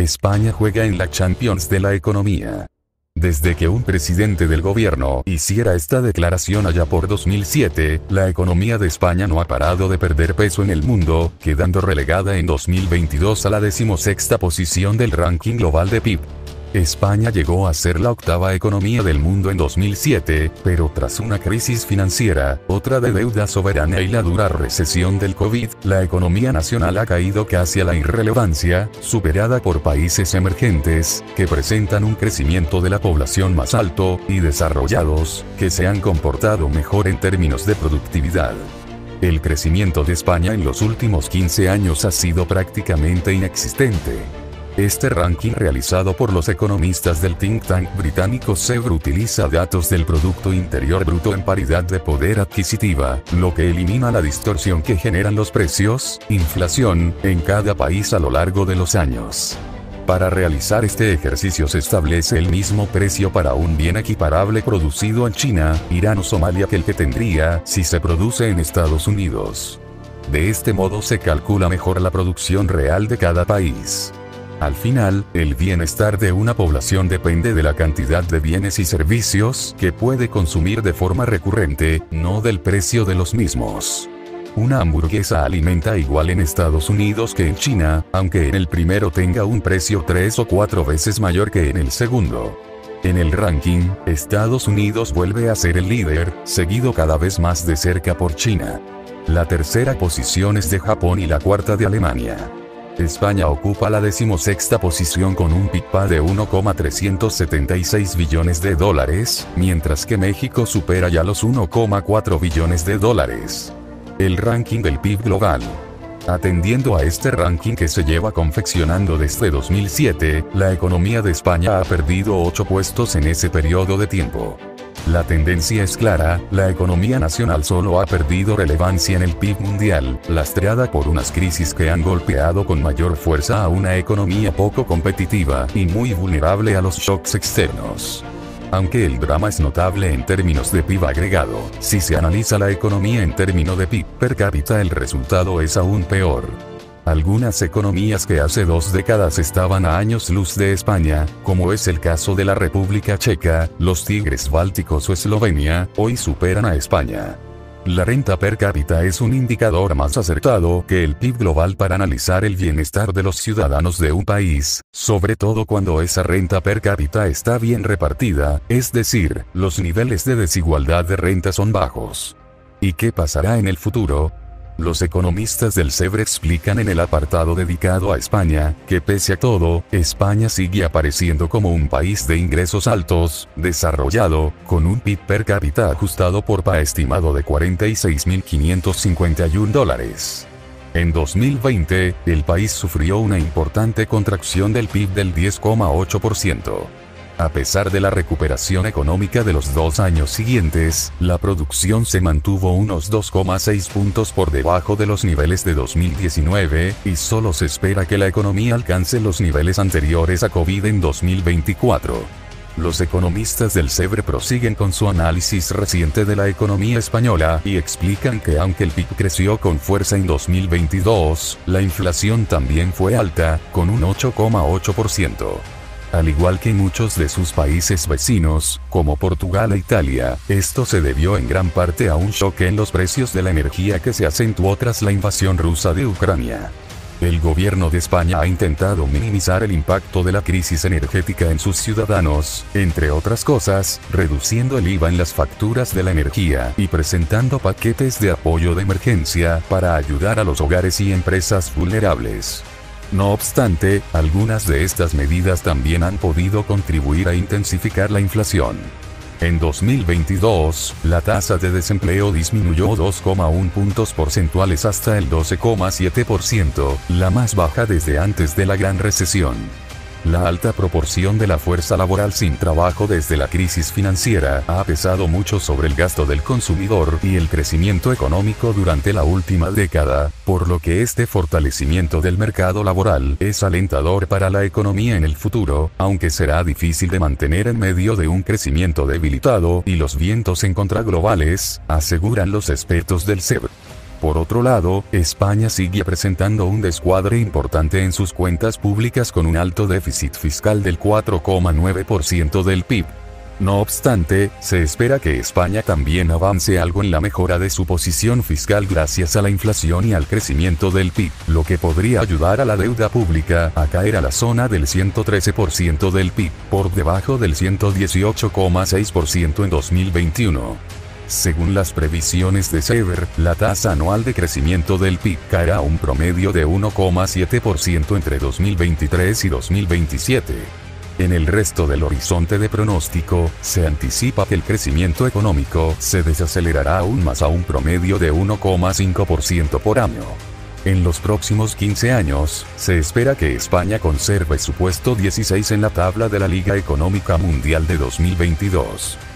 España juega en la Champions de la economía. Desde que un presidente del gobierno hiciera esta declaración allá por 2007, la economía de España no ha parado de perder peso en el mundo, quedando relegada en 2022 a la 16ª posición del ranking global de PIB. España llegó a ser la 8ª economía del mundo en 2007, pero tras una crisis financiera, otra de deuda soberana y la dura recesión del COVID, la economía nacional ha caído casi a la irrelevancia, superada por países emergentes, que presentan un crecimiento de la población más alto, y desarrollados, que se han comportado mejor en términos de productividad. El crecimiento de España en los últimos 15 años ha sido prácticamente inexistente. Este ranking realizado por los economistas del think tank británico SEBR utiliza datos del Producto Interior Bruto en paridad de poder adquisitiva, lo que elimina la distorsión que generan los precios, inflación, en cada país a lo largo de los años. Para realizar este ejercicio se establece el mismo precio para un bien equiparable producido en China, Irán o Somalia que el que tendría si se produce en Estados Unidos. De este modo se calcula mejor la producción real de cada país. Al final, el bienestar de una población depende de la cantidad de bienes y servicios que puede consumir de forma recurrente, no del precio de los mismos. Una hamburguesa alimenta igual en Estados Unidos que en China, aunque en el primero tenga un precio 3 o 4 veces mayor que en el segundo. En el ranking, Estados Unidos vuelve a ser el líder, seguido cada vez más de cerca por China. La tercera posición es de Japón y la cuarta de Alemania. España ocupa la 16ª posición con un PIB de 1,376 billones de dólares, mientras que México supera ya los 1,4 billones de dólares. El ranking del PIB global. Atendiendo a este ranking que se lleva confeccionando desde 2007, la economía de España ha perdido 8 puestos en ese periodo de tiempo. La tendencia es clara, la economía nacional solo ha perdido relevancia en el PIB mundial, lastreada por unas crisis que han golpeado con mayor fuerza a una economía poco competitiva y muy vulnerable a los shocks externos. Aunque el drama es notable en términos de PIB agregado, si se analiza la economía en términos de PIB per cápita el resultado es aún peor. Algunas economías que hace 2 décadas estaban a años luz de España, como es el caso de la República Checa, los Tigres Bálticos o Eslovenia, hoy superan a España. La renta per cápita es un indicador más acertado que el PIB global para analizar el bienestar de los ciudadanos de un país, sobre todo cuando esa renta per cápita está bien repartida, es decir, los niveles de desigualdad de renta son bajos. ¿Y qué pasará en el futuro? Los economistas del SEBR explican en el apartado dedicado a España, que pese a todo, España sigue apareciendo como un país de ingresos altos, desarrollado, con un PIB per cápita ajustado por PA estimado de $46.551. En 2020, el país sufrió una importante contracción del PIB del 10,8%. A pesar de la recuperación económica de los 2 años siguientes, la producción se mantuvo unos 2,6 puntos por debajo de los niveles de 2019, y solo se espera que la economía alcance los niveles anteriores a COVID en 2024. Los economistas del SEBR prosiguen con su análisis reciente de la economía española y explican que aunque el PIB creció con fuerza en 2022, la inflación también fue alta, con un 8,8%. Al igual que en muchos de sus países vecinos, como Portugal e Italia, esto se debió en gran parte a un shock en los precios de la energía que se acentuó tras la invasión rusa de Ucrania. El gobierno de España ha intentado minimizar el impacto de la crisis energética en sus ciudadanos, entre otras cosas, reduciendo el IVA en las facturas de la energía y presentando paquetes de apoyo de emergencia para ayudar a los hogares y empresas vulnerables. No obstante, algunas de estas medidas también han podido contribuir a intensificar la inflación. En 2022, la tasa de desempleo disminuyó 2,1 puntos porcentuales hasta el 12,7%, la más baja desde antes de la Gran Recesión. La alta proporción de la fuerza laboral sin trabajo desde la crisis financiera ha pesado mucho sobre el gasto del consumidor y el crecimiento económico durante la última década, por lo que este fortalecimiento del mercado laboral es alentador para la economía en el futuro, aunque será difícil de mantener en medio de un crecimiento debilitado y los vientos en contra globales, aseguran los expertos del SEBR. Por otro lado, España sigue presentando un descuadre importante en sus cuentas públicas con un alto déficit fiscal del 4,9% del PIB. No obstante, se espera que España también avance algo en la mejora de su posición fiscal gracias a la inflación y al crecimiento del PIB, lo que podría ayudar a la deuda pública a caer a la zona del 113% del PIB, por debajo del 118,6% en 2021. Según las previsiones de SEBR, la tasa anual de crecimiento del PIB caerá a un promedio de 1,7% entre 2023 y 2027. En el resto del horizonte de pronóstico, se anticipa que el crecimiento económico se desacelerará aún más a un promedio de 1,5% por año. En los próximos 15 años, se espera que España conserve su puesto 16 en la tabla de la Liga Económica Mundial de 2022.